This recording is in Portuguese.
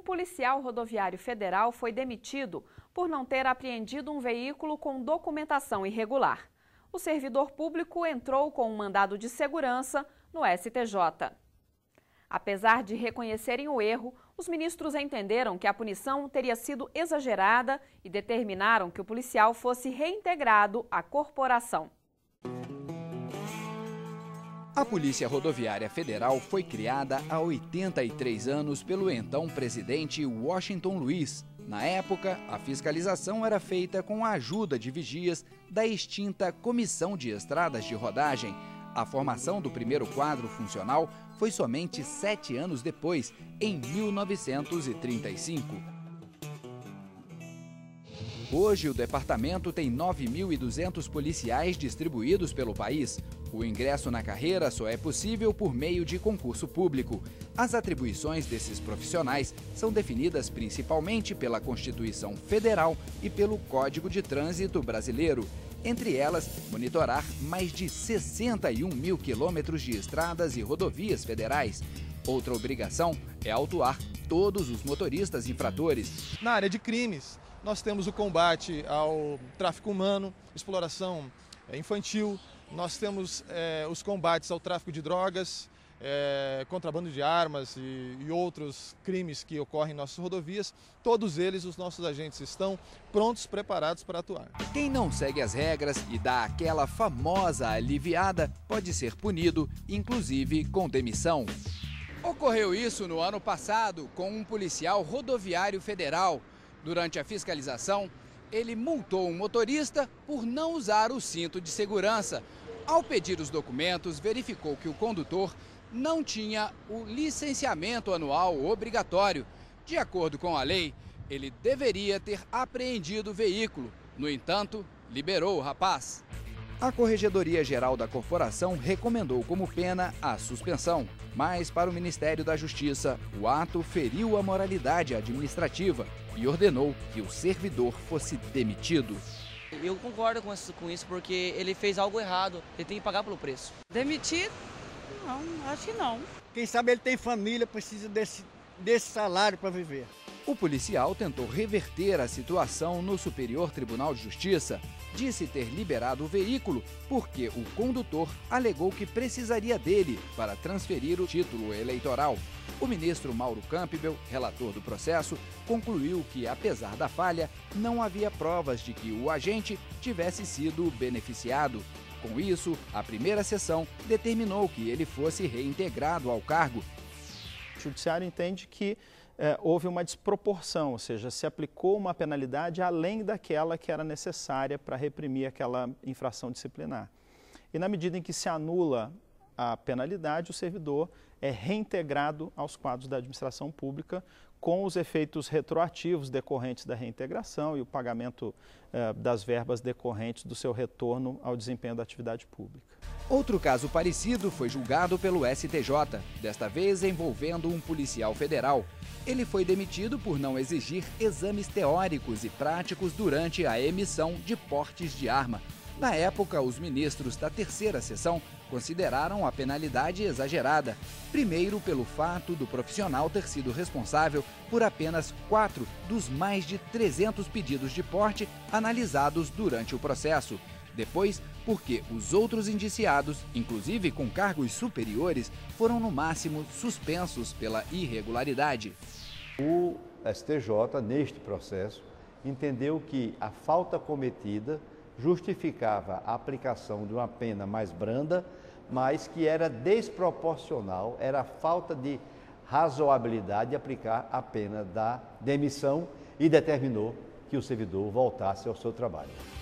Um policial rodoviário federal foi demitido por não ter apreendido um veículo com documentação irregular. O servidor público entrou com um mandado de segurança no STJ. Apesar de reconhecerem o erro, os ministros entenderam que a punição teria sido exagerada e determinaram que o policial fosse reintegrado à corporação. A Polícia Rodoviária Federal foi criada há 83 anos pelo então presidente Washington Luiz. Na época, a fiscalização era feita com a ajuda de vigias da extinta Comissão de Estradas de Rodagem. A formação do primeiro quadro funcional foi somente 7 anos depois, em 1935. Hoje, o departamento tem 9.200 policiais distribuídos pelo país. O ingresso na carreira só é possível por meio de concurso público. As atribuições desses profissionais são definidas principalmente pela Constituição Federal e pelo Código de Trânsito Brasileiro. Entre elas, monitorar mais de 61 mil quilômetros de estradas e rodovias federais. Outra obrigação é autuar todos os motoristas infratores. Na área de crimes, nós temos o combate ao tráfico humano, exploração infantil, nós temos os combates ao tráfico de drogas, contrabando de armas e outros crimes que ocorrem em nossas rodovias. Todos eles, os nossos agentes estão prontos, preparados para atuar. Quem não segue as regras e dá aquela famosa aliviada pode ser punido, inclusive com demissão. Ocorreu isso no ano passado com um policial rodoviário federal. Durante a fiscalização, ele multou um motorista por não usar o cinto de segurança. Ao pedir os documentos, verificou que o condutor não tinha o licenciamento anual obrigatório. De acordo com a lei, ele deveria ter apreendido o veículo. No entanto, liberou o rapaz. A Corregedoria Geral da Corporação recomendou como pena a suspensão, mas para o Ministério da Justiça, o ato feriu a moralidade administrativa e ordenou que o servidor fosse demitido. Eu concordo com isso porque ele fez algo errado, ele tem que pagar pelo preço. Demitir? Não, acho que não. Quem sabe ele tem família, precisa desse salário para viver. O policial tentou reverter a situação no Superior Tribunal de Justiça. Disse ter liberado o veículo porque o condutor alegou que precisaria dele para transferir o título eleitoral. O ministro Mauro Campbell, relator do processo, concluiu que, apesar da falha, não havia provas de que o agente tivesse sido beneficiado. Com isso, a primeira sessão determinou que ele fosse reintegrado ao cargo. O Judiciário entende que houve uma desproporção, ou seja, se aplicou uma penalidade além daquela que era necessária para reprimir aquela infração disciplinar. E na medida em que se anula a penalidade, o servidor é reintegrado aos quadros da administração pública com os efeitos retroativos decorrentes da reintegração e o pagamento das verbas decorrentes do seu retorno ao desempenho da atividade pública. Outro caso parecido foi julgado pelo STJ, desta vez envolvendo um policial federal. Ele foi demitido por não exigir exames teóricos e práticos durante a emissão de portes de arma. Na época, os ministros da terceira sessão consideraram a penalidade exagerada. Primeiro, pelo fato do profissional ter sido responsável por apenas 4 dos mais de 300 pedidos de porte analisados durante o processo. Depois, porque os outros indiciados, inclusive com cargos superiores, foram no máximo suspensos pela irregularidade. O STJ, neste processo, entendeu que a falta cometida justificava a aplicação de uma pena mais branda, mas que era desproporcional, era falta de razoabilidade de aplicar a pena da demissão e determinou que o servidor voltasse ao seu trabalho.